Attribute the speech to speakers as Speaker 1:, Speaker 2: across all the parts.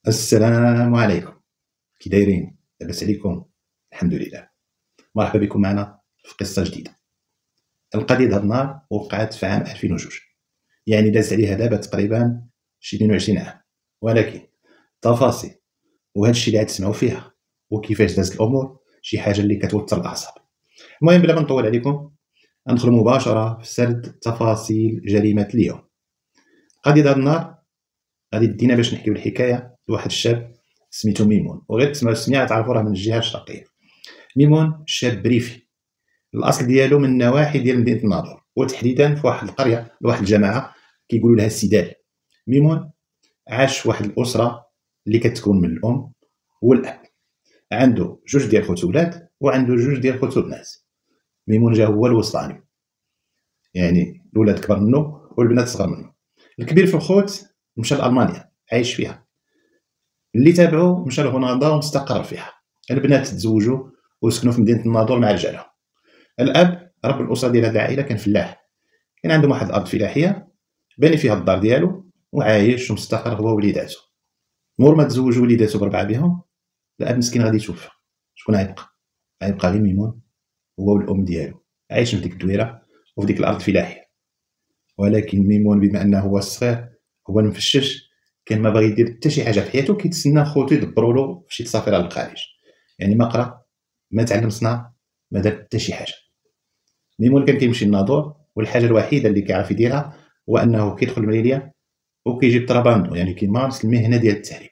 Speaker 1: السلام عليكم، كي دايرين؟ لاباس عليكم؟ الحمد لله. مرحبا بكم معنا في قصة جديدة. القضية د هاد النهار وقعت في عام 2002، يعني داز عليها دابا تقريبا شي 22 عام، ولكن التفاصيل وهذا الشيء اللي غتسمعوا فيها وكيفاش دازت الامور شي حاجه اللي كتوتر الاعصاب. المهم بلا ما نطول عليكم ندخل مباشره في سرد تفاصيل جريمه اليوم. القضية د هاد النهار غادي دينا باش نحكيو الحكايه لواحد الشاب سميتو ميمون، وغير تسمعوا السميه تعرفوا راه من الجهه الشرقيه. ميمون شاب ريفي، الاصل ديالو من النواحي ديال مدينه الناظور، وتحديدا في واحد القريه لواحد الجماعه كيقولوا لها السدال. ميمون عاش في واحد الاسره اللي كتكون من الام والاب، عنده جوج ديال خوت ولاد وعنده جوج ديال خوت بنات. ميمون جا هو الوسطاني، يعني الولاد كبر منه والبنات صغر منه. الكبير في الخوت مشى لالمانيا عايش فيها، اللي تابعو مشى لهولندا ومستقر فيها. البنات تزوجوا وسكنوا في مدينه الناظور مع رجالهم. الاب رب الاسره ديال هذه العائله كان فلاح، كان عندهم واحد الارض فلاحيه باني فيها الدار ديالو وعايش ومستقر هو ووليداتو. مور ما تزوج وليداتو بربعه بهم، الاب مسكين غادي يتوفى. شكون غيبقى غير ميمون هو والام ديالو عايشين في ديك الدويره وفي ديك الارض الفلاحيه. ولكن ميمون بما انه هو الصغير هو المفشش، كان ما باغي يدير حتى شي حاجه في حياته، كيتسنى خوتو يدبروا له في شي تسافر على الخارج. يعني ما قرا ما تعلم صنع ما دار حتى شي حاجه. ميمون كان كيمشي للناظور والحاجه الوحيده اللي كيعرف يديرها هو انه كيدخل المليليه وكيجيب طراباندو، يعني كيمارس المهنه ديال التهريب.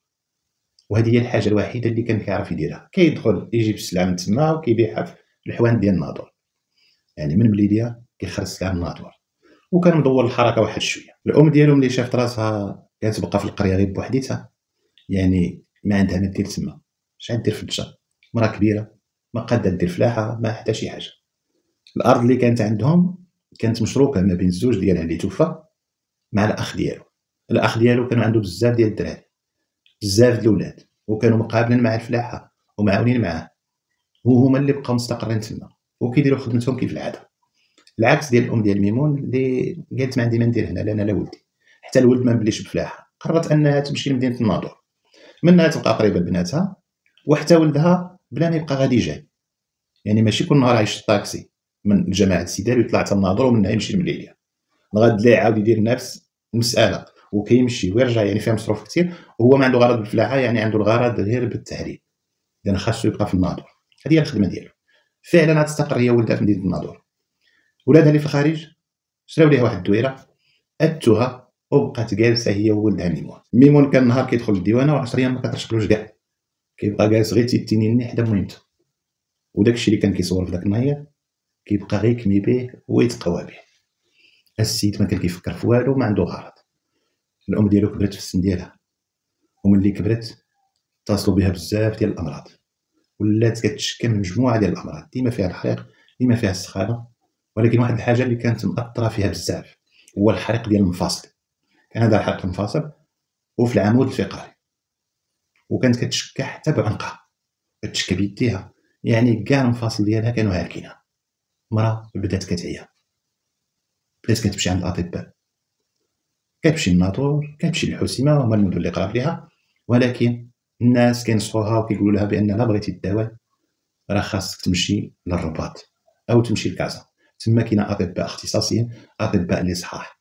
Speaker 1: وهذه هي الحاجه الوحيده اللي كان كيعرف يديرها، كيدخل يجيب السلعه من تما وكيبيعها في الحوان ديال الناظور، يعني من مليليه كيخرج السلعه من الناظور. وكان مدور الحركه واحد شويه. الام ديالو ملي شافت راسها كتبقى في القريه غير بوحديتها، يعني ما عندها ما دير تما، اش غدير في الدجا؟ مرا كبيره ما قاده دير فلاحه ما حتى شي حاجه. الارض اللي كانت عندهم كانت مشروكه ما بين الزوج ديالها اللي توفى مع الاخ ديالو. الاخ ديالو كان عنده بزاف ديال الدراري، بزاف د الاولاد، وكانوا مقابلين مع الفلاحه ومعاونين معاه، وهما اللي بقاو مستقرين تما وكيديروا خدمتهم كيف العاده. العكس ديال الام ديال ميمون اللي قالت ما عندي ما ندير هنا، لا انا لا ولدي. حتى الولد ما بليش بفلاحه، قررت انها تمشي لمدينه الناظور، منها تبقى قريبه لبناتها وحتى ولدها بلا ما يبقى غادي جاي. يعني ماشي كل نهار عايش الطاكسي من جماعه السيدال ويطلع حتى الناظور ومنها يمشي للمليليه. الغد لا يعاود يدير نفس المساله وكيمشي ويرجع، يعني فيها مصروف كثير، وهو ما عنده غرض بالفلاحه، يعني عنده الغرض غير بالتهريب، لان خاصو يبقى في الناظور. هذه هي الخدمه ديالو. فعلا غتستقر هي ولدها في مدينه الناظور. ولادها اللي في الخارج شراو ليها واحد الدويره ادوها وبقات جالسه هي وولدها ميمون. ميمون كان نهار كيدخل للديوانه و10 ايام ما كترشقلوش كاع، كيبقى جالس غير تيتيني حدا مهمته. وداكشي اللي كان كيصور في داك النهار كيبقى غير كمي به ويتقوى به. السيد ما كان كيفكر في والو، ما عنده غرض. الام ديالو كبرت في السن ديالها، وملي كبرت اتصلوا بها بزاف ديال الامراض، ولات كتشكى من مجموعه ديال الامراض، ديما فيها الحريق ديما فيها السخانه. ولكن واحد الحاجه اللي كانت مأثره فيها بزاف هو الحريق ديال المفاصل. كان هذا الحريق المفاصل وفي العمود الفقري، وكانت كتشكى حتى بعنقها، كتشكى بيديها، يعني كاع المفاصل ديالها كانوا هالكينها. مرة بدات كتعيا، بدات كتمشي عند الاطباء، كتمشي للناظور، كتمشي للحسيمه، هما المدن اللي قراب ليها، ولكن الناس كينصحوها وكيقولوا لها بان لا بغيتي الدواء راه خاصك تمشي للرباط او تمشي لكازا، تما كاينه اطباء اختصاصيين، اطباء اللي صحاح.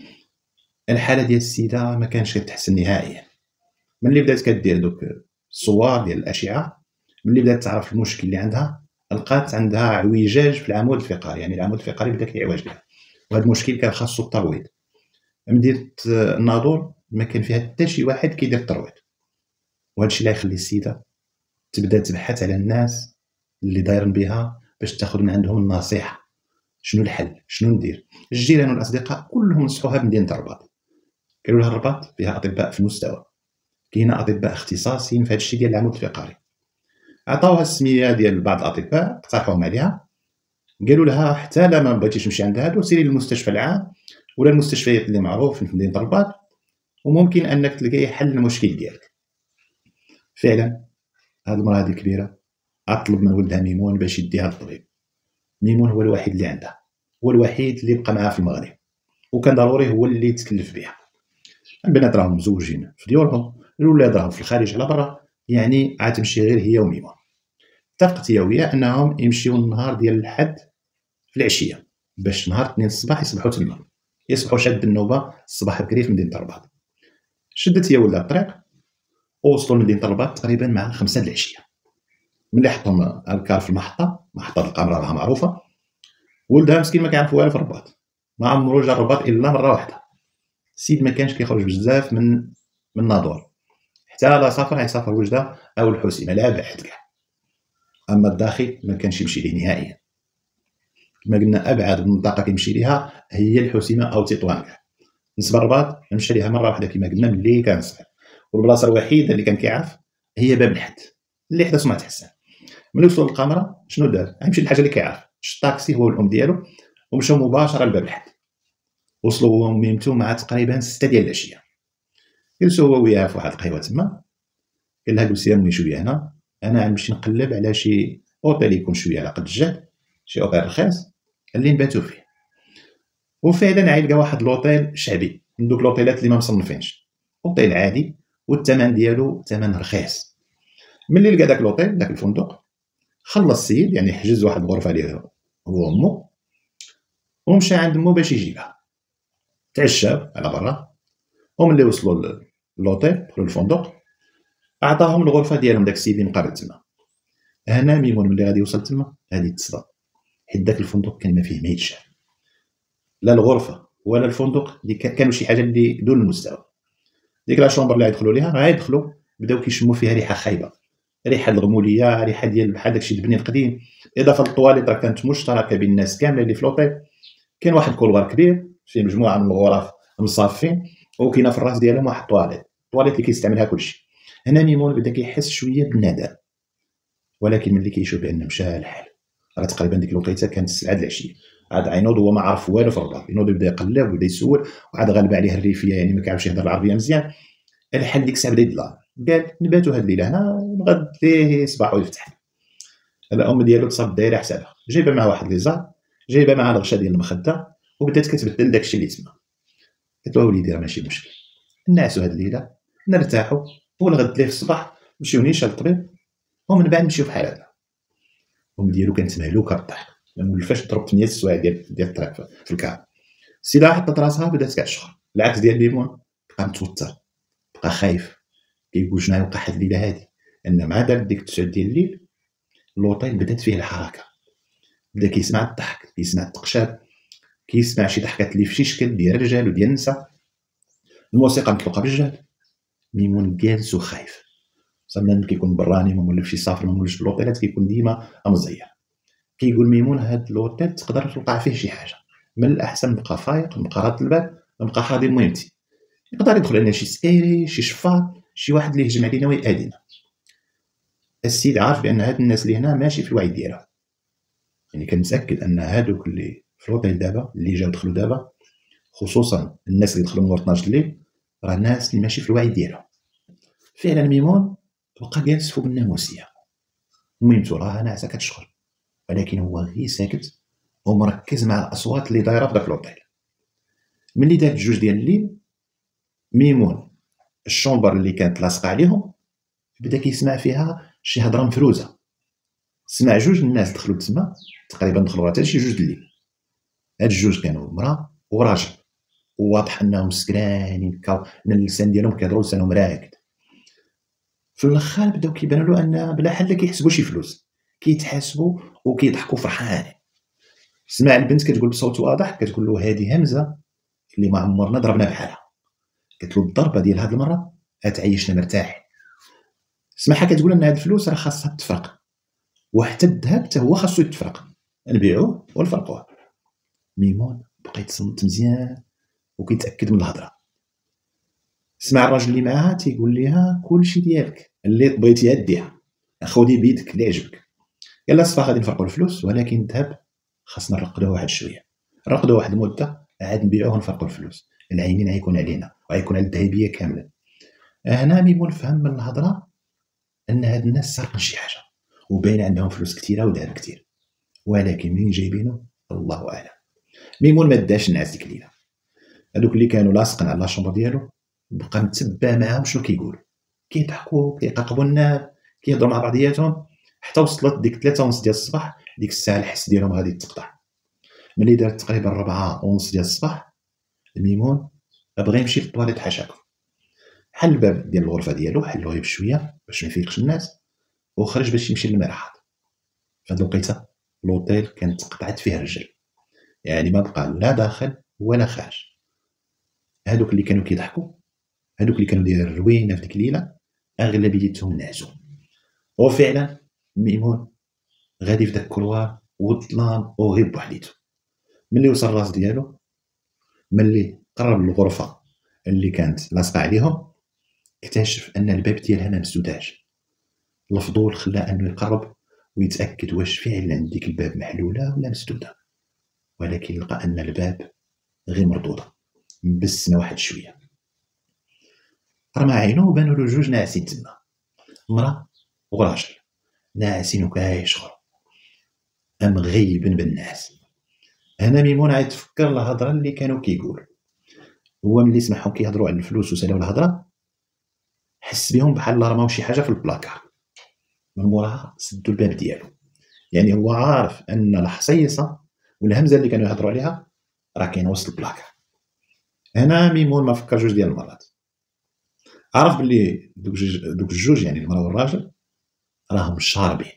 Speaker 1: الحاله ديال السيده ما كانش كتحسن نهائيا. ملي بدات كدير دوك الصور ديال الاشعه، ملي بدات تعرف المشكل اللي عندها، لقات عندها اعوجاج في العمود الفقري، يعني العمود الفقري بدا كيعوج لها، وهذا المشكل كان خاصو الترويض. مدينه الناظور ما كان فيها حتى شي واحد كيدير الترويض، وهذا الشيء اللي يخلي السيده تبدا تبحث على الناس اللي دايرين بها باش تاخذ من عندهم النصيحه. شنو الحل؟ شنو ندير؟ الجيران والاصدقاء كلهم نصحوها بمدينه الرباط، قالوا لها الرباط فيها اطباء في المستوى، كاينه اطباء اختصاصيين في هذا الشيء ديال العمود الفقري. عطاوها السميه ديال بعض الاطباء اقترحوهم عليها، قالوا لها حتى لا ما بغيتيش تمشي عند هادو سيري للمستشفى العام ولا المستشفيات اللي معروف في مدينه الرباط، وممكن انك تلقاي حل المشكل ديالك. فعلا هاد المراه هذه كبيره اطلب من ولدها ميمون باش يديها للطبيب. ميمون هو الوحيد اللي عندها، هو الوحيد اللي بقى معها في المغرب، وكان ضروري هو اللي يتكلف بها. البنات راهم مزوجين في ديورهم الولاد راهم في الخارج على برا، يعني عاد تمشي غير هي وميمون. اتفقت هي وياه انهم يمشيو النهار ديال الحد في العشيه، باش نهار الاثنين الصباح يصبحوا تما، يصبحوا شاد النوبه الصباح بكري في مدينه الرباط. شدت هي ولاد الطريق ووصلوا لمدينه الرباط تقريبا مع 5 د العشيه. ملي حطهم الكار في محطه القمره راها معروفه، ولدها مسكين ما كيعرف والو في الرباط، ما عمرو جا الرباط الا مره واحده. السيد ما كانش كيخرج بزاف من ناظور، حتى لا سافر يسافر وجده او الحسيمه لا بعد كاع. اما الداخل ما كانش يمشي ليه نهائيا، كما قلنا ابعد منطقه كيمشي ليها هي الحسيمه او تطوان كاع. بالنسبه للرباط مشى ليها مره واحده كما قلنا ملي كان صغير، والبلاصه الوحيده اللي كان كيعرف هي باب الحد اللي حدا سمعت حسان. ملي وصلوا للقمره شنو دار؟ غيمشي للحاجه اللي كيعرف، شد الطاكسي هو والام ديالو ومشاو مباشره لباب الحد. وصلوا هو وميمتو مع تقريبا 6 ديال العشيه. جلسوا هو وياها في واحد القهوه تما، قال لها جلسي امي شويه هنا، انا غنمشي نقلب على شي اوتيل يكون شويه على قد الجهد، شي اوتيل رخيص اللي نباتو فيه. وفعلا عاد لقى واحد لوطيل شعبي من دوك لوطيلات اللي ما مصنفينش، اوتيل عادي والثمن ديالو ثمن رخيص. ملي لقى داك لوطيل داك الفندق، خلص السيد يعني حجز واحد الغرفه ليه هو وامو، ومشى عند مو باش يجيبها. تعشاو على برا، وملي وصلوا للوطيل دخلوا الفندق، عطاهم الغرفه ديالهم داك السيد اللي مقابل تما. هنا ميمون ملي غادي يوصل تما غادي تصدم، حيت داك الفندق كان ما فيه ما يتشاف، لا الغرفه ولا الفندق اللي كانوا شي حاجه اللي دون المستوى. ديك لا شومبر اللي غيدخلوا ليها غيدخلوا بداو كيشموا فيها ريحه خايبه، ريحه الغموليه، ريحه ديال بحال داكشي البني القديم. اضافه للطواليت راه كانت مشتركه بين الناس كامله اللي في لوطيل. كاين واحد كولوار كبير فيه مجموعه من الغرف مصافين، وكاينه في الراس ديالهم واحد الطواليت اللي كيستعملها كلشي. هنا ميمون بدا كيحس شويه بالندم، ولكن ملي كيشوف بان مشى الحال، راه تقريبا ديك الوقيته كانت 7 د العشيه، عاد عينوض هو ما عرف والو في الرباط، ينوض يبدا يقلب ويبدا يسول، وعاد غالب عليه الريفيه يعني ما كيعرفش يهضر العربيه مزيان. الحال ديك الساعه بدا يدلع، قال نباتوا هاد الليله هنا ونغد ليه يصبح ويفتح. الام ديالو تصاب دايره حسابها، جايبه معها واحد ليزار، جايبه معها الغشا ديال المخده، وبدات كتبدل داكشي اللي تما. قالت له وليدي راه ماشي مشكل، نعسوا هاد الليله نرتاحوا، والغد ليه في الصباح نمشيو نيشان للطبيب، ومن بعد نمشيو في حالاتنا. الام ديالو كانت مهلوكه بالضحك، ما مولفاش ضرب 8 السوايع ديال الطريق في الكار. السيده حطت راسها بدات كتشخر، العكس ديال ميمون بقى متوتر، بقى خايف، كيقول شنو غيوقع هاد الليله هادي. ان مع دار ديك 9 ديال الليل اللوطيل بدات فيه الحركه، بدا كيسمع الضحك، كيسمع التقشاب، كيسمع شي ضحكات اللي في شي شكل ديال الرجال وديال النساء، الموسيقى مطلوقه بالجهد. ميمون جالس وخايف، صافي ملي كيكون براني ما مولفش يسافر، ما مولفش بالوطيلات، كيكون ديما مزير. كيقول ميمون هاد الوطيل تقدر توقع فيه شي حاجه، من الاحسن نبقى فايق، نبقى راد البال، نبقى حاضر مهمتي. يقدر يدخل علينا شي سكيري، شي شفار، شي واحد اللي يهجم علينا ويأذينا. السيد عارف بان هاد الناس اللي هنا ماشي في الوعي ديالهم، يعني كان متاكد ان هادوك اللي في الوطيل دابا اللي جاو دخلوا دابا، خصوصا الناس اللي دخلوا من 12 الليل، راه ناس اللي ماشي في الوعي ديالهم. فعلا ميمون بقى جالس فوق الناموسيه، ميمتو راها ناعسه كتشخر، ولكن هو غير ساكت ومركز مع الاصوات اللي دايره في داك الوطيل. ملي دارت 2 ديال الليل، ميمون الشومبر اللي كانت لاصقه عليهم بدا كيسمع فيها شي هضره مفروزه. سمع 2 الناس دخلوا تما، تقريبا دخلوا حتى شي 2 الليل. هاد 2 كانوا مراه وراجل، وواضح انهم سكرانين، اللسان ديالهم كيهضروا لسانهم راكد. في الاخر بداو كيبانوا له ان بلا حل كيحسبوا شي فلوس، كيتحاسبوا وكيضحكوا فرحانين. سمع البنت كتقول بصوت واضح، كتقول له هذه همزه اللي ما عمرنا ضربنا بحالها. قالت له الضربه ديال هاد المره غتعيشنا مرتاحين. سمعها كتقول ان هاد الفلوس راه خاصها تفرق، وحتى الذهب حتى هو خاصو يتفرق، نبيعوه ونفرقوه. ميمون بقى يتصنت مزيان وكيتاكد من الهضره. سمع الراجل اللي معاها تيقول ليها كلشي ديالك اللي بغيتيها ديها، خودي بيدك اللي عجبك. قال لها صافي غادي نفرقوا الفلوس، ولكن الذهب خاصنا نرقدوه واحد شويه، نرقدوه واحد المده عاد نبيعوه ونفرقوا الفلوس، العينين غيكون علينا وغيكون على الذهبيه كامله. هنا ميمون فهم من الهضره ان هاد الناس سارقين شي حاجه، وباين عندهم فلوس كثيره وذهب كثير، ولكن منين جايبينه الله اعلم. ميمون ما داش الناس ديك الليله، هذوك اللي كانوا لاصقين على الشومبر ديالو بقى متبع معاهم شنو كيقولوا. كيضحكوا كيقاقبوا الناب كيهضروا مع بعضياتهم، حتى وصلت ديك 3:30 ديال الصباح. ديك الساعه الحس ديالهم غادي تقطع. ملي دارت تقريبا 4:30 ديال الصباح، الميمون بغى يمشي للطواليت حاشاكم، حل الباب ديال الغرفه ديالو، حلوه بشويه باش ما يفيقش الناس، وخرج باش يمشي للمرحاض. في هاد الوقيته لوطيل كانت تقطعت فيه الرجل، يعني ما بقى لا داخل ولا خارج. هادوك اللي كانوا كيضحكوا، هادوك اللي كانوا دايرين الروينه في ديك الليله، اغلبيتهم نعسوا. وفعلا ميمون غادي في داك الكروار والظلام وغير بوحديتو. ملي وصل الراس ديالو، ملي قرب الغرفه اللي كانت لاصقه عليهم، اكتشف ان الباب ديالها ما مسدوداش. الفضول خلاه انه يقرب ويتاكد واش فعلا ديك الباب محلوله ولا مسدوده، ولكن لقى ان الباب غير مردوده مبسمه واحد شويه. رمى عينو وبانوا له جوج ناعسين تما، مرا وراجل ناعسين وكايشخروا مغيبين بالناس. هنا ميمون عاد تفكر الهضره اللي كانوا كيقول. هو ملي سمعهم كيهضروا على الفلوس وسالاو الهضره، حس بهم بحال رماو شي حاجه في البلاكار. من موراها سدوا الباب ديالو، يعني هو عارف ان الحصيصه والهمزه اللي كانوا يهضروا عليها راه كاينه وسط البلاكار. هنا ميمون ما فكر جوج ديال المرات، عارف باللي دوك الجوج يعني المراه والراجل راهم شاربين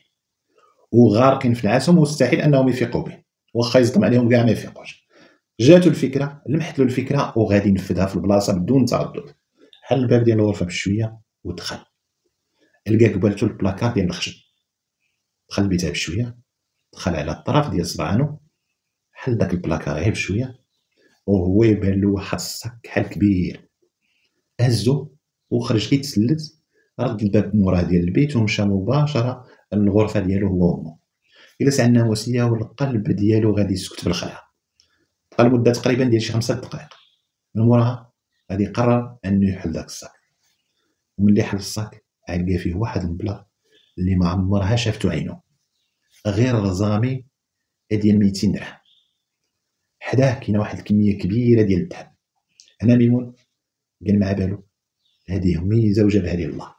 Speaker 1: وغارقين في العسم، ومستحيل انهم يفيقوا به، واخا يصدم عليهم كاع ما يفيقوش. جاتو الفكره، لمحت له الفكره وغادي ينفذها في البلاصه بدون تردد. حل الباب ديال الغرفه بشويه ودخل، لقى قبالته البلاكار ديال الخشب. دخل بيتها بشويه، دخل على الطرف ديال صبعانو، حل داك البلاكار غير بشويه، وهو يبان له واحد الصك كحل كبير. هزو وخرج كيتسلت، رد الباب موراه ديال البيت ومشى مباشره للغرفه ديالو هو وامو. جلس على الناموسيه والقلب ديالو غادي يسكت بالخلع. بقى لمده تقريبا ديال شي 5 دقائق، من موراها غادي يقرر انه يحل داك الصاك. وملي حل الصاك لقى فيه واحد المبلغ اللي ما عمرها شافتو عينو، غير رزامي ديال 200 درهم. حداه كاينه واحد الكميه كبيره ديال الذهب. هنا ميمون قال مع بالو هذه ميزه وجابها لي الله،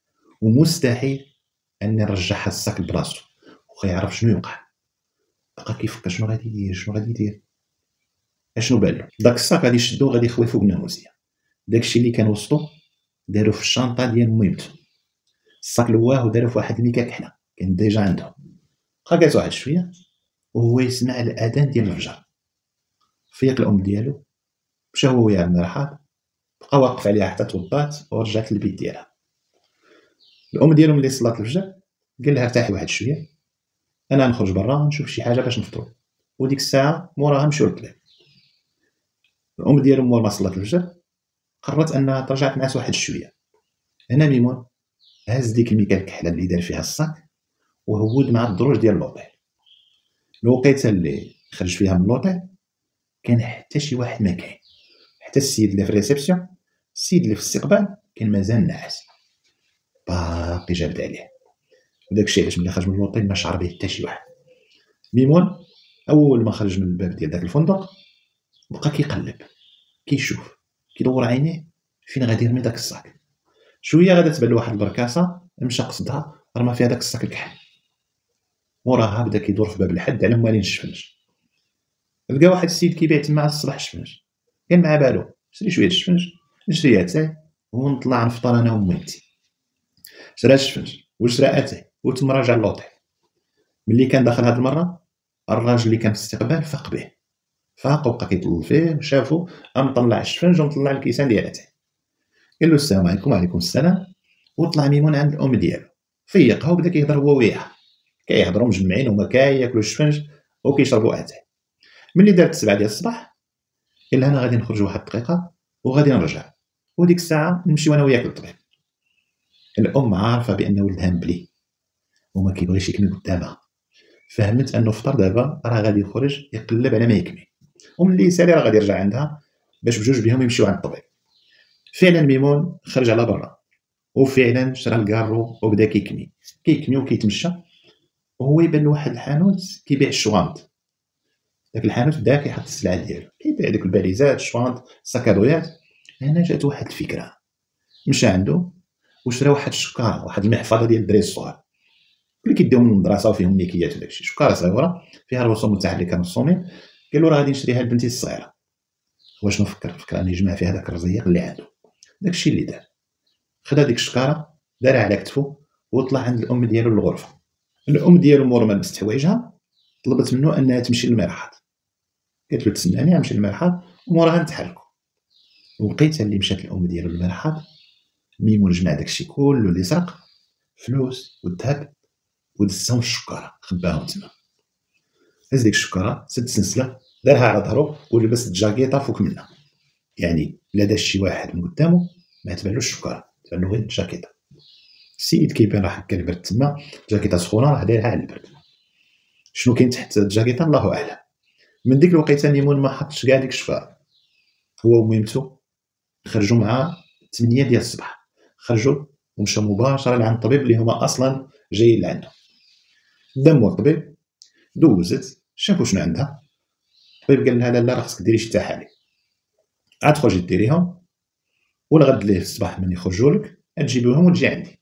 Speaker 1: ومستحيل ان نرجعها الصاك لبلاصتو وخا يعرف شنو يوقع. بقى كيفكر شنو غادي يدير شنو غادي يدير. اشنو بالو؟ داك الصاك غادي يشدو غادي يخوي فوق الناموسيه. داكشي اللي كان وسطو دارو في الشنطه ديال ميمتو. الصاك لواه ودارو في واحد الميكا كحله كان ديجا عندهم. بقى جالس واحد شويه وهو يسمع الاذان ديال الفجر. فيق الام ديالو، مشى هو وياها للمرحاض، بقى واقف عليها حتى توضات ورجعت للبيت ديالها. الام ديالو ملي صلات الفجر قال لها ارتاحي واحد شويه، انا نخرج برا نشوف شي حاجه باش نفطروا. وديك الساعه موراها مشاو للكلاب. الام ديالو مور ما صلات الفجر قررت انها ترجع تنعس واحد شويه. هنا ميمون هز ديك الميكا الكحله اللي دار فيها الصاك وهود مع الدروج ديال لوطيل. الوقيته اللي خرج فيها من لوطيل كان حتى شي واحد ما كاين، حتى السيد اللي في الريسبسيون، السيد اللي في الاستقبال كان مازال ناعس باقي جابد عليه. وداك الشيء علاش ملي خرج من لوطيل ما شعر به حتى شي واحد. ميمون اول ما خرج من الباب ديال داك الفندق بقى كيقلب كيشوف كيدور عينيه فين غادي يرمي داك الصاك. شويه غادا تبان له واحد البركاسه مشى قصدها رمى فيها داك الصاك الكحل. موراها بدا كيدور في باب الحد على موالين الشفنج. لقى واحد السيد كيبيع تما على الصباح الشفنج. قال مع بالو شري شويه الشفنج نشري اتاي ونطلع نفطر انا وميمتي. شرا الشفنج وشرا اتاي وتم راجع للوطيل. ملي كان داخل هاد المره الراجل اللي كان في الاستقبال فاق به، فاق وبقى كيطل فيه وشافو مطلع الشفنج ومطلع الكيسان ديال اتاي. قال له السلام عليكم. وعليكم السلام. وطلع ميمون عند الام ديالو فيقها وبدا كيهضر هو وياها، كيهضروا مجمعين هما كياكلوا الشفنج وكيشربوا اتاي. ملي دارت 7 ديال الصباح قال لها انا غادي نخرج واحد الدقيقه وغادي نرجع، وديك الساعه نمشيو انا وياك للطبيب. الام عارفه بان ولدها مبلي وما كيبغيش يكمل قدامها، فهمت انه فطر دابا راه غادي يخرج يقلب على ما يكمل، وملي يسالي راه غادي يرجع عندها باش بجوج بهم يمشيو عند الطبيب. فعلا ميمون خرج على برا وفعلا شرا الكارو وبدا كيكمي وكيتمشى، وهو يبان له واحد الحانوت كيبيع الشوانط. داك الحانوت بدا كيحط السلعه ديالو، كيبيع ديك الباليزات الشوانط السكادويات. هنا جات واحد الفكره، مشى عنده وشرا واحد الشكاره، واحد المحفظه ديال الدراري الصغار اللي كيديهم من المدرسه وفيهم نيكيات وداكشي، شكاره صغيره فيها الرسوم متحركه مرسومين. قال له راه غادي نشريها لبنتي الصغيره. هو شنو فكر انه يجمع فيها داك الرزيق اللي عنده. داكشي اللي دار، خد هذيك الشكاره دارها على كتفو وطلع عند الام ديالو للغرفه. الام ديالو مور ما لبست حوايجها طلبت منه انها تمشي للمرحاض، قالت له تسناني غنمشي للمرحاض وموراها نتحركوا. ولقيتها اللي مشات الام ديالو للمرحاض ميمون جمع داكشي كله اللي سرق، فلوس والذهب، ودزهم في الشكاره خباهم تما. هز ديك الشكاره سد سلسله دارها على ظهرو ولبس الجاكيطه فوق منها، يعني لا داز شي واحد من قدامه ما تبانلوش الشكاره، تبان له غير الجاكيطه. السيد كيبان راه هكا البرد تما، جاكيطه سخونه راه دايرها على البرد. شنو كاين تحت الجاكيطه الله اعلم. من ديك الوقيته ميمون ما حطش كاع ديك الشفاره. هو وميمتو خرجوا مع 8 ديال الصباح، خرجوا ومشاو مباشره لعند الطبيب اللي هما اصلا جايين لعنده. دامو الطبيب دوزت شافوا شنو عندها. الطبيب قال لها لا راه خصك ديري شي تحاليل، عاد تخرجي ديريهم والغد ليه الصباح من يخرجوا لك تجيبوهم وتجي عندي.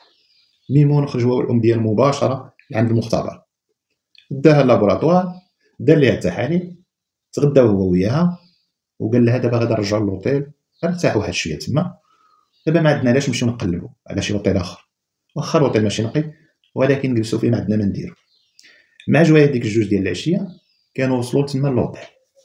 Speaker 1: ميمون خرج هو والام ديال مباشره لعند المختبر، داها اللابوراتوار، دار ليها التحاليل، تغداو هو وياها وقال لها دابا غادا نرجعوا للوطيل ارتاح واحد شويه تما، دابا ما عندنا علاش نمشيو نقلبوا على شي وطيل اخر، واخا الوطيل ماشي نقي ولكن جلسوا فيه ما عندنا ما نديرو. مع جوايه ديك الجوج ديال العشيه كانوا وصلوا تما للوطيل،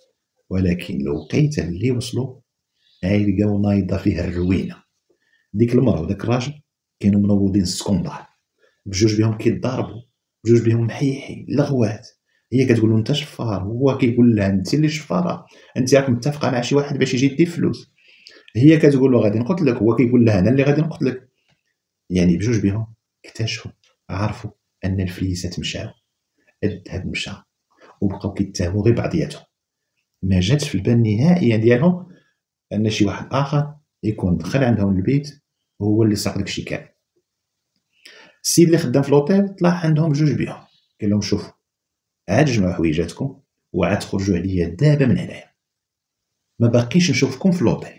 Speaker 1: ولكن الوقيته اللي وصلوا لقاو نايضه فيه الروينه. ديك المراه وداك الراجل كانوا منوضين السكوندار، بجوج بهم كيتضاربوا، بجوج بهم محيحين لغوات. هي كتقول له انت شفار، هو كيقول لها انت اللي شفاره، انت راك متفقه مع شي واحد باش يجي يدي فلوس. هي كتقول له غادي نقتلك، هو كيقول لها انا اللي غادي نقتلك. يعني بجوج بهم اكتشفوا عرفوا ان الفليسات مشاو، الذهب مشى، وبقاو كيتهموا غير بعضياتهم. ما جاتش في البال نهائيا ديالهم ان شي واحد اخر يكون دخل عندهم البيت وهو اللي سرق داكشي كامل. السيد اللي خدام في لوطيل طلع عندهم بجوج بيهم قال لهم شوفوا عاد جمعوا حويجاتكم وعاد تخرجوا عليا دابا من هنايا، ما باقيش نشوفكم في لوطيل.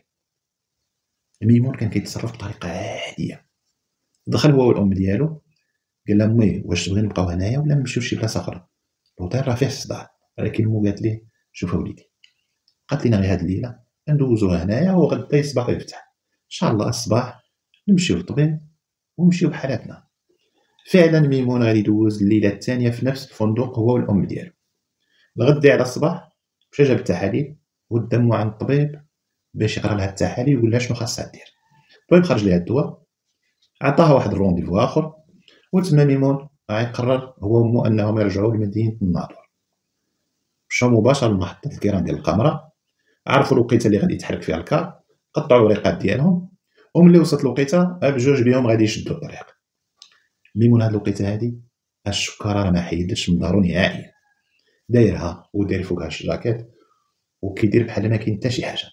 Speaker 1: ميمون كان كيتصرف بطريقه عاديه، دخل هو والام ديالو قال لها مي واش تبغي نبقاو هنايا ولا نمشيو لشي بلاصه اخرى، لوطيل راه فيه الصداع. ولكن مو قالت ليه شوف اوليدي قالت لنا غير هاد الليله ندوزوها هنايا وغدا الصباح يفتح ان شاء الله الصباح نمشيو للطبيب ونمشيو بحالاتنا. فعلا ميمون غادي يدوز الليله الثانيه في نفس الفندق هو والام ديالو. الغد على الصباح مشى جاب التحاليل ودامو عند الطبيب باش يقرا لها التحاليل ويقول لها شنو خاصها دير. الطبيب خرج ليها الدواء، عطاها واحد الرونديفو اخر، وتما ميمون غيقرر هو ومو انهم يرجعوا لمدينه الناظور. مشاو مباشره لمحطه الكيران ديال القمره، عرفوا الوقيته اللي غادي يتحرك فيها الكار، قطعوا الوريقات ديالهم، وملي وصلت الوقيته بجوج بهم غادي يشدوا الطريق. ميمون هاد الوقيته هادي الشكاره راه ما حيدش من دارو نهائيا، دايرها وداير فوقها الجاكيت وكيدير بحال ما كاين حتى شي حاجه.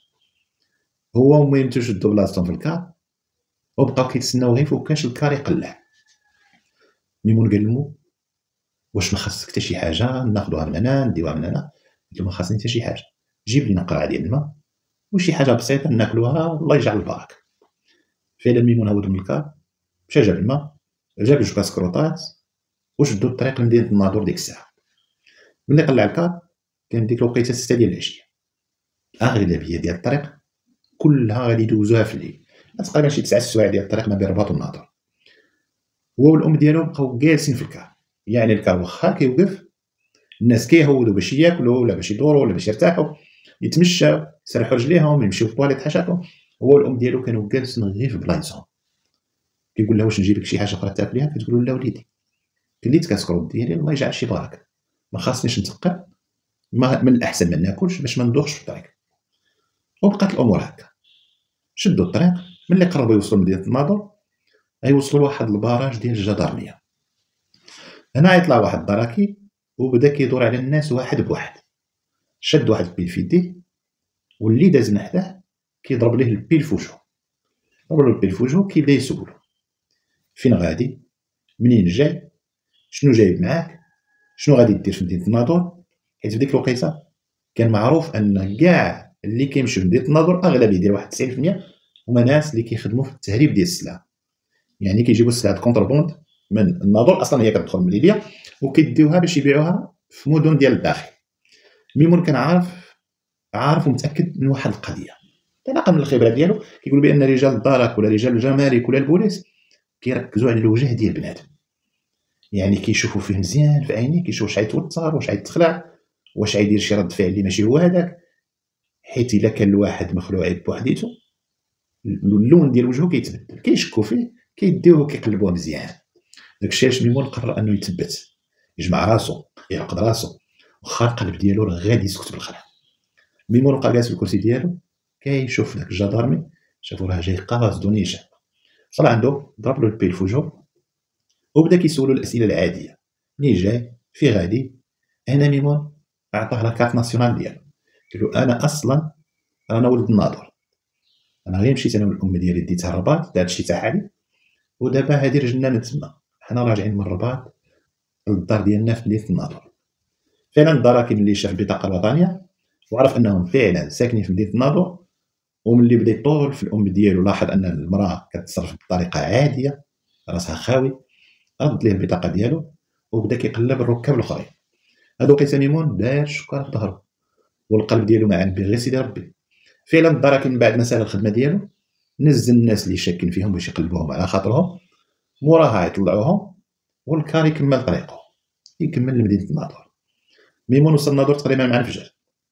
Speaker 1: هو وميمتو شدوا بلاصتهم في الكار وبقاو كيتسناو غير فوقاش الكار يقلع. ميمون قال لمو واش ما خاصك حتى شي حاجه ناخذوها من هنا نديوها من هنا؟ قلت له ما خاصني حتى شي حاجه، جيب لي نقرعه ديال الماء وشي حاجه بسيطه ناكلوها الله يجعل البركه. فعلا ميمون هود من الكار مشى جاب الماء، جاب جوج كاسكروطات وشدوا الطريق لمدينه الناظور. ديك الساعه ملي قلع الكار كان ديك الوقيته 6 ديال العشيه. اغلبيه ديال الطريق كلها غادي يدوزوها في الليل، تقريبا شي 9 سوايع ديال الطريق ما بين الرباط والناظور. هو والام ديالو بقاو جالسين في الكار، يعني الكار واخا كيوقف الناس كيهودوا باش ياكلوا ولا باش يدوروا ولا باش يرتاحوا يتمشاو يسرحوا رجليهم يمشيو في الطواليت حاشاكم. هو والام ديالو كانوا جالسين غير في بلايصهم. كيقول لها واش نجيب لك شي حاجه اخرى تاكليها؟ كتقول له لا وليدي كليت كاسكروط ديالي الله يجعل شي بركه، ما خاصنيش نتقل، من الاحسن ما ناكلش باش ما ندوخش في الطريق. وبقات الامور هكا. شدوا الطريق، ملي قربوا يوصلوا لمدينه الناظور غيوصلوا لواحد البراج ديال الجدارميه. هنا يطلع واحد الدراكي وبدا كيدور على الناس واحد بواحد، شد واحد البيل في يديه واللي داز من حداه كيضرب ليه البيل في وجهه. ضرب له البيل في وجهه كيبدا يسولو فين غادي، منين جاي، شنو جايب معاك، شنو غادي دير في مدينه الناظور. حيت في ديك الوقيته كان معروف ان كاع اللي كيمشيو لمدينه الناظور اغلبيه ديال 91% هما ناس اللي كيخدموا في التهريب ديال السلعه، يعني كيجيبوا السلعه كونتربوند من الناظور، اصلا هي كتدخل من ليبيا وكيديوها باش يبيعوها في مدن ديال الداخل. ميمون كان عارف ومتاكد من واحد القضيه، انطلاقا من الخبره ديالو كيقول بان رجال الدرك ولا رجال الجمارك ولا البوليس كيركزوا على الوجه ديال بنادم، يعني كيشوفوا فيه مزيان في عينيه، كيشوف واش غيتوتر، واش غيتخلع، واش غيدير شي رد فعل اللي ماشي هو هذاك. حيت الا كان الواحد مخلوع بوحديته اللون ديال وجهه كيتبدل، كيشكوا فيه كيديوه كيقلبوه مزيان. داكشي علاش ميمون قرر انه يثبت، يجمع راسو، يعقد راسو، واخا القلب ديالو راه غادي يسكت بالخلع. ميمون بقى جالس في الكرسي ديالو كيشوف داك الجدارمي، شافو راه جاي قاصدو نيشان، طلع عنده ضرب له البيل في وجهو وبدا كيسولو الاسئله العاديه: منين جاي، فين غادي؟ هنا ميمون عطاه لا كارت ناسيونال ديالو، قال له انا اصلا انا ولد الناظور، انا غير مشيت انا والام ديالي ديتها الرباط، دارت شي تحاليل ودابا هادي رجلنا من تما، حنا راجعين من الرباط للدار ديالنا في مدينه الناظور. فعلا الدار كاين اللي شاف البطاقه الوطنيه وعرف انهم فعلا ساكنين في مدينه الناظور. وملي بدا يطول في الام ديالو لاحظ ان المراه كتصرف بطريقه عاديه، راسها خاوي، رد ليه البطاقه ديالو وبدا كيقلب الركاب الاخرين. هادو قيس ميمون دار شكاره في ظهره والقلب ديالو ما عاد غير سيدي ربي. فعلا الدار من بعد ما سال الخدمه ديالو نزل الناس اللي شاكين فيهم باش يقلبوهم على خاطرهم، موراها يطلعوهم والكار يكمل طريقه، يكمل لمدينه الناظور. ميمون وصل الناظور تقريبا مع الفجر،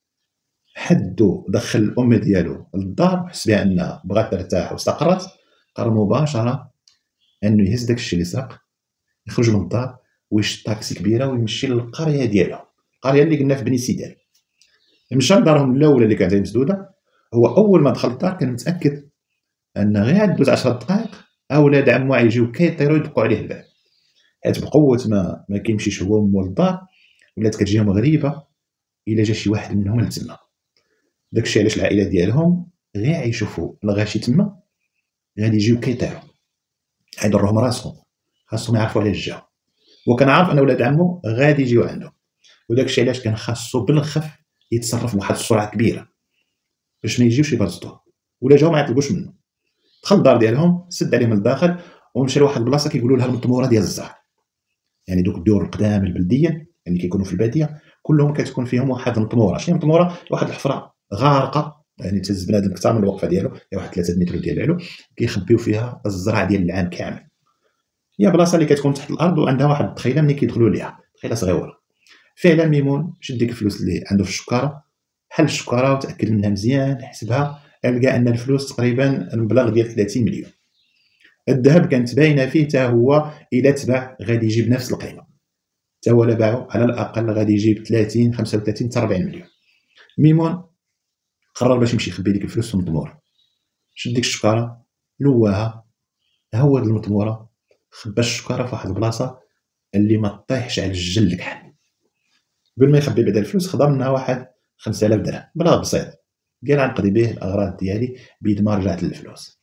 Speaker 1: حدو دخل الام ديالو للدار، حس بها انها بغات ترتاح واستقرت، قرر مباشره انه يهز داكشي اللي سرق، يخرج من الدار ويشد طاكسي كبيره ويمشي للقريه ديالهم، القريه اللي قلنا في بني سيدان. مشى لدارهم الاولى اللي كانت مسدوده. هو اول ما دخل الدار كان متاكد ان غير دوز 10 دقائق اولاد عمو غيجيو كيطيروا يدقوا عليه الباب، حيت بقوه ما كيمشيش هو ومول الدار ولات كتجيهم غريبه الا جا شي واحد منهم لتما. داكشي علاش العائله ديالهم غير يشوفوا الغاشي تما غادي يجيو كيطيروا، غيضرهم راسهم، خاصهم يعرفوا علاش جا. وكان عارف ان ولاد عمو غادي يجيو عنده، وداكشي علاش كان خاصو بالخف يتصرف بواحد السرعه كبيره باش ما يجيوش يبرزطوه، ولا جاو ما يطلبوش منه. دخل الدار ديالهم، سد عليهم الداخل ومشى لواحد البلاصه كيقولوا لها المطموره ديال الزهر، يعني دوك الدور القدام البلديه اللي كيكونوا في الباديه كلهم كتكون فيهم واحد المطموره. شنو مطموره؟ واحد الحفره غارقه، يعني تهز بنادم اكثر من الوقفه ديالو، هي واحد 3 متر ديال العلو، كيخبيو فيها الزرع ديال العام كامل. هي بلاصه اللي كتكون تحت الارض وعندها واحد الدخيله ملي كيدخلوا ليها، دخيله صغيره. فعلا ميمون شد ديك الفلوس اللي عنده في الشكاره، حل الشكاره وتاكد منها مزيان، حسبها، لقى ان الفلوس تقريبا المبلغ ديال 30 مليون. الذهب كانت باينه فيه حتى هو الا تباع غادي يجيب نفس القيمه، حتى هو باعو على الاقل غادي يجيب 30 35 حتى 40 مليون. ميمون قرر باش يمشي يخبي ديك الفلوس في المطموره، شد ديك الشكاره لواها، هود المطموره، خبى الشكاره في واحد البلاصه اللي ما طيحش على الجل الكحل. قبل ما يخبي بعدا الفلوس خدا منها واحد 5000 درهم بلا بسيط، قال غنقضي به الاغراض ديالي بيد ما رجعت للفلوس.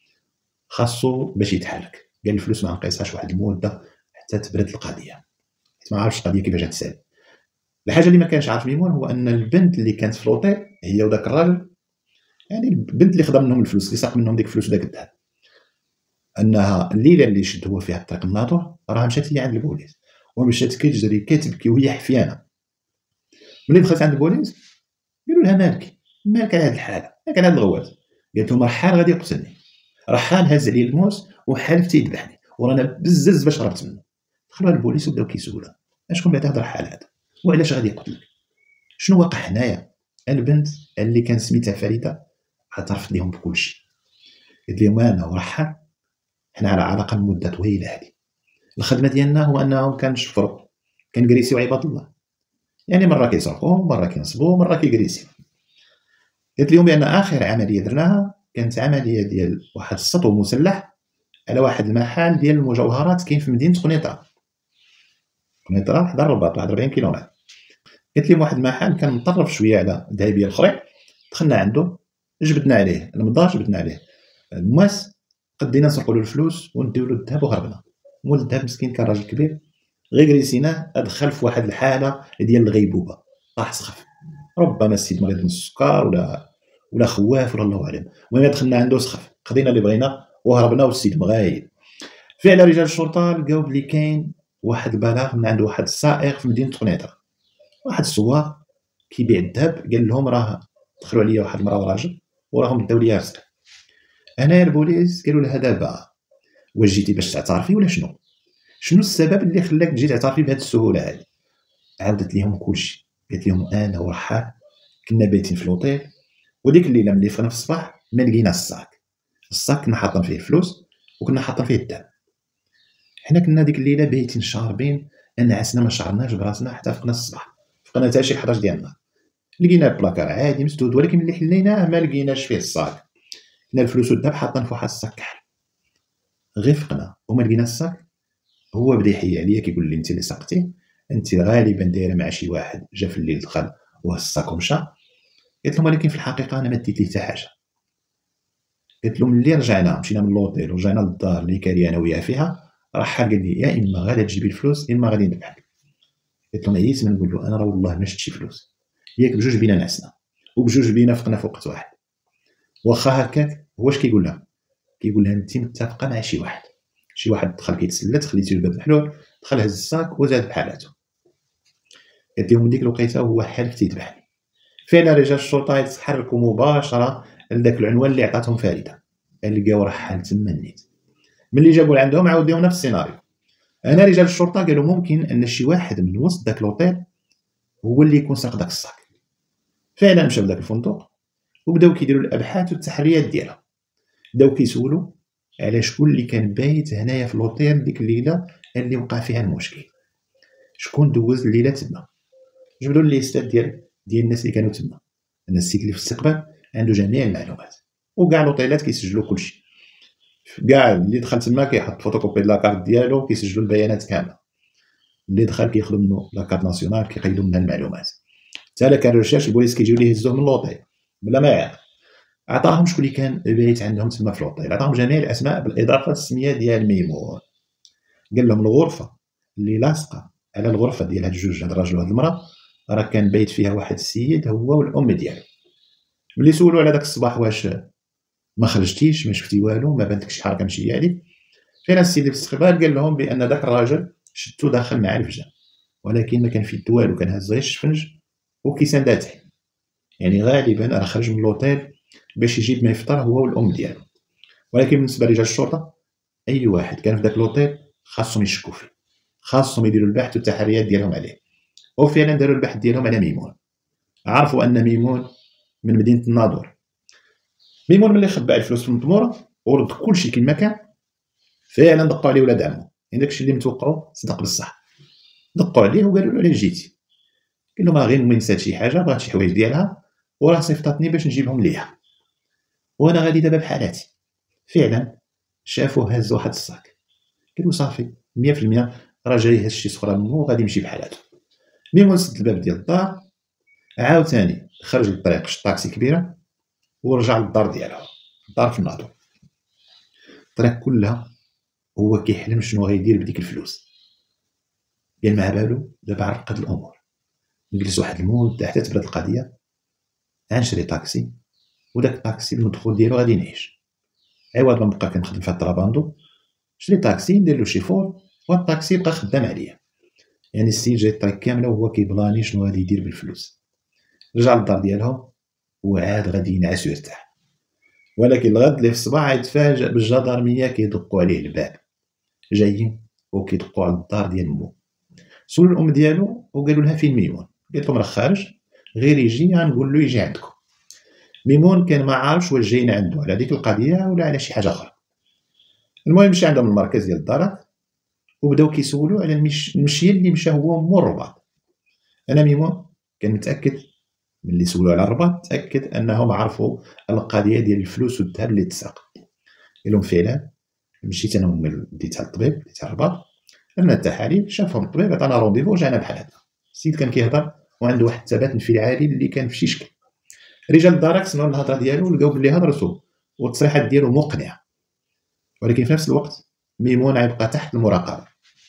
Speaker 1: خاصو باش يتحرك، قال الفلوس ما نقيسهاش واحد المده حتى تبرد القضيه، حيت ما عرفش القضيه كيفاش غتسال. الحاجه اللي ما كانش عارف ميمون هو ان البنت اللي كانت في لوطيل هي وداك الراجل، يعني البنت اللي خدا منهم الفلوس، اللي ساق منهم ديك الفلوس وداك الذهب، انها الليله اللي شد هو فيها الطريق الناظور راه مشات هي عند البوليس ومشات كتجري كتبكي وهي حفيانه. ملي دخلت عند البوليس قالوا لها مالك على هاد الحاله، مالك على هاد الغواز؟ قالت لهم راه حال غادي يقتلني، راه حال هز عليا الموس وحالف تيذبحني ورانا بزز باش هربت منه. دخلوا البوليس وبداو كيسولوها شكون بعدا هضر حال هذا وعلاش غادي يقتلك، شنو واقع هنايا. البنت اللي كان سميتها فريده اعترفت لهم بكل شيء، قالت لهم انا ورحال حنا على علاقه لمده طويله، هذه الخدمه ديالنا هو انهم كنشفروا كنكريسيو عباد الله، يعني مره كيسرقوا مره كينصبوا مره كيكريسيو. قالت لهم بان اخر عمليه درناها كانت عمليه ديال واحد السطو مسلح على واحد المحل ديال المجوهرات كاين في مدينه قنيطره حدا الرباط، واحد 40 كيلومتر. قالت لهم واحد المحل كان مطرف شويه على ذهبيه الاخرين، دخلنا عنده جبدنا عليه المضى، جبدنا عليه المواس، قدينا نسرقوا له الفلوس ونديو له الذهب وهربنا. مول الذهب مسكين كان راجل كبير، غير جريسيناه دخل في واحد الحاله ديال الغيبوبه، طاح سخف، ربما السيد مريض من السكر ولا خواف ولا الله اعلم. المهم دخلنا عنده سخف، قضينا اللي بغينا وهربنا والسيد مغايب. فعلا رجال الشرطه لقاو بلي كاين واحد البلاغ من عند واحد السائق في مدينه قنيطره، واحد السواق كيبيع الذهب، قال لهم راه دخلوا عليا واحد المراه وراجل وراهم داو ليا رزق. هنايا البوليس قالوا لها دابا واش جيتي باش تعترفي ولا شنو السبب اللي خلاك تجي تعترفي بهذه السهوله هذه؟ عاودت ليهم كلشي، قالت لهم انا ورحال كنا بايتين في لوطيل، وديك الليله ملي فقنا في الصباح ما لقينا الصاك كنا حاطين فيه الفلوس وكنا حاطين فيه الذهب. حنا كنا ديك الليله بايتين شاربين نعسنا ما شعرناش براسنا حتى فقنا الصباح، فقنا حتى شي 11 ديال النهار. لقينا البلاكار عادي مسدود، ولكن ملي حليناه ما لقيناش فيه الصاك، كنا الفلوس والذهب حاطين في واحد الصاك كحل. غير فقنا وما لقينا الصاك، هو بدا يحيي عليا كيقول لي انت اللي سقتي، انت غالبا دايره مع شي واحد جا في الليل دخل وهز الصاك ومشى. قلت لهم ولكن في الحقيقه انا ما ديت ليه حتى حاجه. قلت لهم ملي رجعنا مشينا من لوطيل ورجعنا للدار اللي كاري انا وياه فيها، راه حال قال لي يا اما غادي تجيبي الفلوس اما غادي نذبحك. قلت لهم عييت من نقول له انا راه والله ما شفت شي فلوس، ياك بجوج بينا نعسنا وبجوج بينا فقنا في وقت واحد. واخا هكاك هو اش كيقول لها؟ كيقول لها انت متفقه مع شي واحد دخل كيتسلت، خليتي الباب محلول، دخل هز الصاك وزاد بحالاتو. قالت لهم ديك الوقيته هو حالف تيذبحني. فعلا رجال الشرطه يتحركوا مباشره لذاك العنوان اللي عطاتهم فريده، لقاو رحال تما النيت. ملي جابوا لعندهم عاود لهم نفس السيناريو. انا رجال الشرطه قالوا ممكن ان شي واحد من وسط داك لوطيل هو اللي يكون سرق داك الصاك. فعلا مشاو لذاك الفندق وبداو كيديروا الابحاث والتحريات ديالهم، بداو كيسولوا على شكون اللي كان بايت هنايا في لوطيل ديك الليله اللي وقع فيها المشكل، شكون دوز الليله تما. جبدوا الليستات ديال الناس اللي كانوا تما، الناس السيد اللي في الاستقبال عنده جميع المعلومات، وكاع لوطيلات كيسجلوا كلشي، كاع اللي دخل تما كيحط فوتوكوبي لاكارت ديالو كيسجلوا البيانات كامله، اللي دخل كياخذوا منه لاكارت ناسيونال كيقيدوا منها المعلومات. حتى كان ريشيرش البوليس كيجيو ليه يهزوه من لوطيل بلا ما يعرف. عطاهم شكون اللي كان بايت عندهم تما في لوطيل، عطاهم جميع الاسماء بالاضافه للسميه ديال ميمون. قال لهم الغرفه اللي لاصقه على الغرفه ديال هاد الجوج، هاد الراجل وهاد المراه، راه كان بايت فيها واحد السيد هو والام ديالو. ملي سولوا على داك الصباح واش ما خرجتيش ما شفتي والو ما بانتك شي حركه ماشي عليك، فين السيد في الاستقبال قال لهم بان داك الراجل شتو داخل مع الفجان، ولكن ما كان في والو، كان هز غير الشفنج وكيسانداته، يعني غالبا راه خرج من لوطيل باش يجيب ما يفطر هو والام ديالو. ولكن بالنسبه لرجال الشرطه اي واحد كان في داك لوطيل خاصهم يشكوا فيه، خاصهم يديروا البحث والتحريات ديالهم عليه. وفعلا داروا البحث ديالهم على ميمون، عرفوا ان ميمون من مدينه الناظور. ميمون ملي خبى الفلوس في المطموره ورد كلشي كما كان، فعلا دقوا عليه ولاد عمو، يعني داكشي اللي متوقعوا صدق بصح. دقوا عليه وقالوا له علاش جيتي؟ قال لهم راه غير امي نسات شي حاجه، بغات شي حوايج ديالها وراه صيفطاتني باش نجيبهم ليها وانا غادي دابا بحالاتي. فعلا شافوه هز واحد الصاك، قالوا صافي 100% راه جاي هز شي صفره منه وغادي يمشي بحالاته. ميمون سد الباب ديال الدار، عاوتاني خرج للطريق شد طاكسي كبيره ورجع للدار ديالها، الدار في الناظور. الطريق كلها هو كيحلم شنو غيدير بديك الفلوس. قال مع بالو دابا عرقد الامور، نجلس واحد المده حتى تبرد القضيه، غنشري طاكسي وداك الطاكسي المدخول ديالو غادي نعيش، عوض ما نبقى كنخدم في الطراباندو شري طاكسي ندير له شيفور والطاكسي يبقى خدام عليا. يعني السيد جاي الطريق كامله وهو كيبلاني شنو غادي يدير بالفلوس. رجع للدار ديالهم وعاد غادي ينعس ويرتاح. ولكن الغد اللي في الصباح يتفاجئ بالجدرميه كيدقوا عليه الباب، جايين وكيدقوا على الدار ديال مو. سولوا الام ديالو وقالوا لها فين ميمون؟ قالت لهم راه خارج، غير يجي غنقول له يجي عندكم. ميمون كان ما عارفش واش جايين عنده على ديك القضيه ولا على شي حاجه اخرى. المهم مشى عندهم المركز ديال الدارات وبداو كيسولوا على المشيه اللي مشى هو مور الرباط. انا ميمون كان متاكد ملي سولوا على الرباط، تاكد انهم عرفوا القضيه ديال الفلوس والذهب اللي تسرق. قال لهم فعلا مشيت انا ومي ديتها للطبيب ديتها الرباط، درنا التحاليل، شافهم الطبيب عطانا رونديفو وجانا بحال هكا. السيد كان كيهضر وعنده واحد الثبات انفعالي اللي كان في شي شكل. رجال الدار سمعوا الهضره ديالو ولقاو بلي هضرته والتصريحات ديالو مقنعه، ولكن في نفس الوقت ميمون غيبقى تحت المراقبه،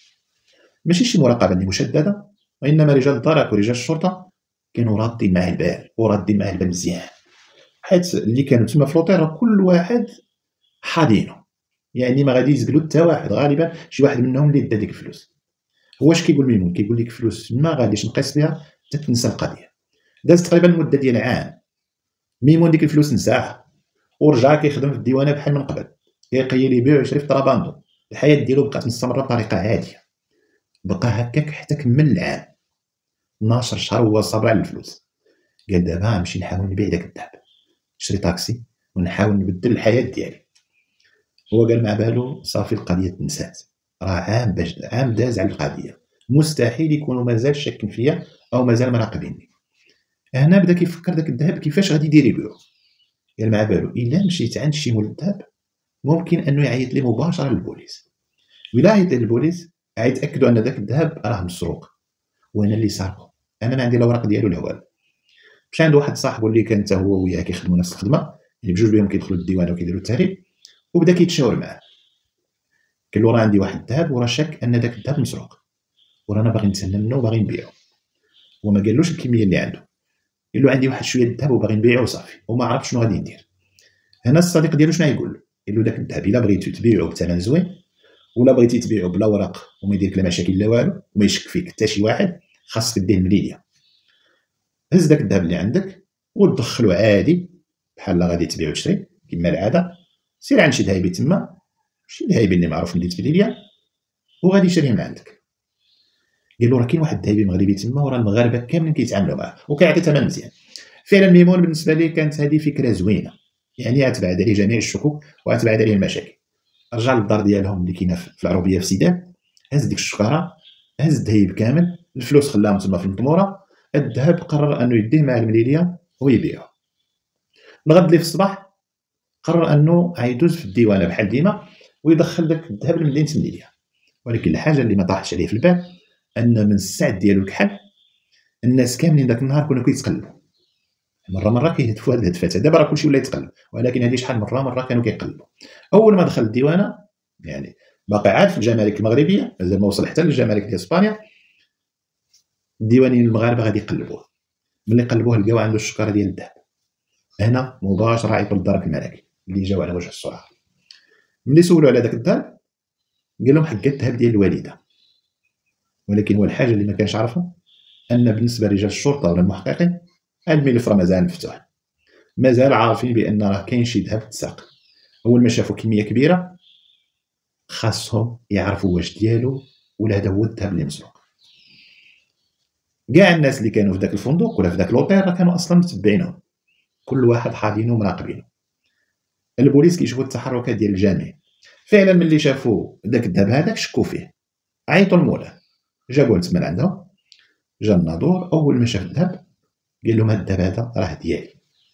Speaker 1: ماشي شي مراقبه اللي مشدده، وانما رجال الدار ورجال الشرطه كانوا رادين معاه البال ورادين معاه البال مزيان، حيت اللي كانوا تما في لوطيل كل واحد حاضينه. يعني ما غادي يزقلو حتى واحد، غالبا شي واحد منهم اللي دا ديك الفلوس. هو اش كيقول ميمون؟ كيقول لك فلوس ما غاديش نقيس بها حتى تنسى القضيه. داز تقريبا مده ديال عام، ميمون ديك الفلوس نساها ورجع كيخدم في الديوانه بحال من قبل، كيقيل يبيع ويشري في طراباندو. الحياه ديالو بقات مستمره بطريقه عاديه. بقى هكاك حتى كمل العام، 12 شهر وهو صابر على الفلوس. قال دابا غنمشي نحاول نبيع داك الذهب، نشري طاكسي ونحاول نبدل الحياه ديالي. هو قال مع بالو صافي القضيه تنسات، راه عام داز على القضيه، مستحيل يكونوا مازال شاكين فيا او مازال مراقبيني. هنا بدا كيفكر داك الذهب كيفاش غادي يدير يبيعو. قال مع بالو الا مشيت عند شي مول الذهب ممكن انه يعيط لي مباشره للبوليس، ولا عيط للبوليس غيتاكدوا ان داك الذهب راه مسروق وانا اللي سارقو، انا ما عندي لا اوراق ديالو لا والو. مشى عند واحد صاحبو اللي كان حتى هو وياه كيخدموا نفس الخدمه، يعني بجوج بهم كيدخلوا للديوانه وكيديروا التهريب، وبدا كيتشاور معاه. قال له راه عندي واحد الذهب وراه شاك ان داك الذهب مسروق، ورانا باغي نتسنى منه وباغي نبيعو. وما قالوش الكميه اللي عنده، قال له عندي واحد شويه الذهب وباغي نبيعو وصافي، وما عرف شنو غادي ندير. هنا الصديق ديالو شنو يقول له؟ قال له داك الذهب الا بغيتو تبيعو بثمن زوين ولا بغيتي تبيعو بلا ورق وما يدير لك لا مشاكل لا والو وما يشك فيك حتى شي واحد، خاصك ديه المليليه. هز داك الذهب اللي عندك ودخلو عادي بحال غادي تبيع وتشري كما العاده، سير عند شي ذهبي تما، شي ذهبي اللي معروف ندير في ليبيا، وغادي يشريه من عندك. قال له راه كاين واحد الذهبي مغربي تما وراه المغاربه كاملين كيتعاملوا معاه وكيعطي ثمن مزيان. فعلا ميمون بالنسبه ليه كانت هذه فكره زوينه، يعني غتبعد عليه جميع الشكوك وغتبعد عليه المشاكل. رجع للدار ديالهم اللي كاينه في العروبيه في سيدان، هز ديك الشكاره، هز الذهب كامل، الفلوس خلاهم تما في المطموره. الذهب قرر انه يديه مع المليليه ويبيعه. الغد اللي في الصباح قرر انه غيدوز في الديوانه بحال ديما ويدخل داك الذهب لمدينه المليليه. ولكن الحاجه اللي ما طاحش عليه في البال ان من الساعه ديالو الكحل الناس كاملين داك النهار كانوا كيتقلبوا، مره كيهتفوا هاد الهتفات. دابا راه كلشي ولا يتقلب، ولكن هذه شحال مره كانوا كيقلبوا. اول ما دخل الديوانه، يعني باقي عاد في الجمارك المغربيه، مازال ما وصل حتى للجمارك ديال اسبانيا، الديوانيين المغاربه غادي يقلبوه. ملي قلبوه لقاو عنده الشكاره ديال الذهب. هنا مباشره عيطوا للدرك الملكي اللي جاو على وجه السرعه. ملي سولوا على داك الذهب قال لهم حق الذهب ديال الوالده. ولكن هو الحاجه اللي ما كانش عارفها ان بالنسبه لرجال الشرطه ولا المحققين الملف راه مازال مفتوح، مازال عارفين بان راه كاين شي ذهب تساق. اول ما شافوا كميه كبيره خاصهم يعرفوا واش ديالو ولا هذا هو الذهب اللي مسروق. كاع الناس اللي كانوا في ذاك الفندق ولا في ذاك لوطيل راه كانوا اصلا متبعينهم، كل واحد حاضينه ومراقبينه. البوليس كيشوفوا التحركات ديال الجميع. فعلا ملي شافوا داك الذهب هذاك شكوا فيه، عيطوا لمولاه، جابوه تما عندهم. جا الناظور اول ما شاف الذهب قال لهم هاد الذهب هذا راه ديالي،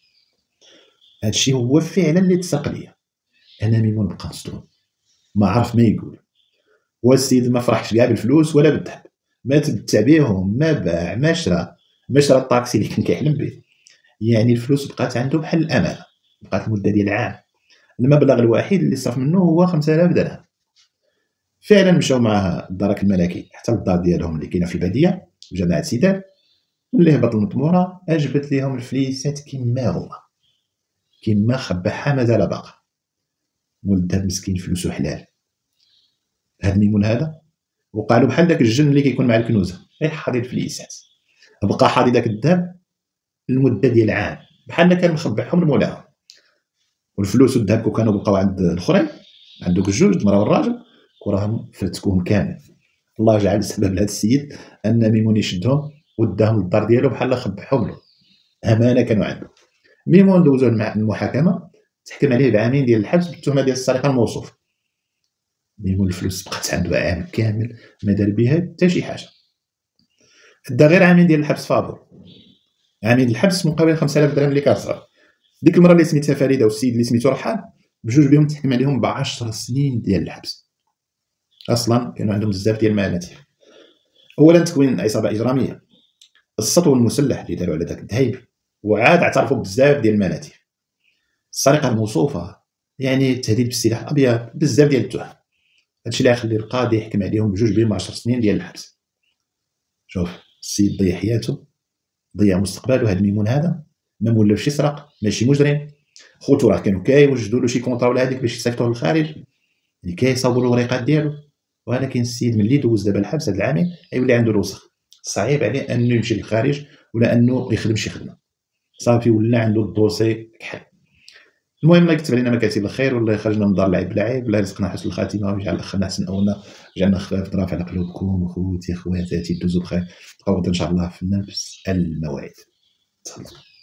Speaker 1: هادشي هو فعلا اللي تساق ليا. انا ميمون بقى مصدوم، ما عرف ما يقول. والسيد ما فرحش كاع بالفلوس ولا بالذهب، ما تمتع بهم، ما باع، ما شرى الطاكسي اللي كان كيحلم به. يعني الفلوس بقات عنده بحال الامانه، بقات المده ديال عام. المبلغ الوحيد اللي صرف منه هو 5000 درهم. فعلا مشاو معاه الدرك الملكي حتى للدار ديالهم اللي كاينه في الباديه في جامعه سيدان. ملي هبط المطموره اجبت ليهم الفليسات كما هما، كما خباها مازال باقا. مول الذهب مسكين فلوسو حلال. هاد ميمون هذا وقع له بحال داك الجن اللي كيكون مع الكنوزه، غير حاضي الفليسات، بقى حاضي داك الذهب المده ديال عام بحال كان مخبعهم لمولاهم. والفلوس والذهب كانوا بقاو عند الاخرين، عند دوك الجوج المراه والراجل، وراهم فرتكوهم كامل. الله جعل سبب لهذا السيد ان ميمون يشدهم وداهم للدار ديالو بحال خبعهم له، امانه كانوا عنده. ميمون دوزوه المحاكمه، تحكم عليه بعامين ديال الحبس بالتهمه ديال السرقه الموصوفه. ميمون الفلوس بقات عنده عام كامل ما دار بها حتى شي حاجه، دا غير عامين ديال الحبس فابور، عامين الحبس مقابل 5000 درهم اللي كتصرف. ديك المره اللي سميتها فريده والسيد اللي سميتو رحال بجوج بهم تحكم عليهم ب 10 سنين ديال الحبس. اصلا كانوا عندهم بزاف ديال المناتير. اولا تكوين عصابه اجراميه، السطو المسلح اللي داروا على داك الذهيب، وعاد اعترفوا بزاف ديال المناتير. السرقه الموصوفه، يعني التهديد بالسلاح الابيض، بزاف ديال التهم. هادشي اللي غيخلي القاضي يحكم عليهم بجوج بهم 10 سنين ديال الحبس. شوف السيد ضيع حياته، ضيع مستقبله. هاد ميمون هذا ما مولاش يسرق، ماشي مجرم. خوتو راه كانوا كيوجدوا له شي كونطرا ولا هذيك باش يصيفطوه للخارج. اللي كيصاوبوا الوريقات ديالو، ولكن السيد ملي دوز دابا الحبس هاد العامين غيولي عنده الوسخ، صعيب عليه انه يمشي للخارج ولا انه يخدم شي خدمه، صافي ولا عنده الدوسي كحل. المهم الله يكتب علينا مكاتب الخير، والله خرجنا من دار العيب لعيب، الله يرزقنا حسن الخاتمه ويجعل اخرنا حسن اولنا، ويجعلنا خفاف ظراف على قلوبكم. خوتي خواتاتي دوزوا بخير، تبقاو غدا ان شاء الله في نفس الموعد. تهلاو.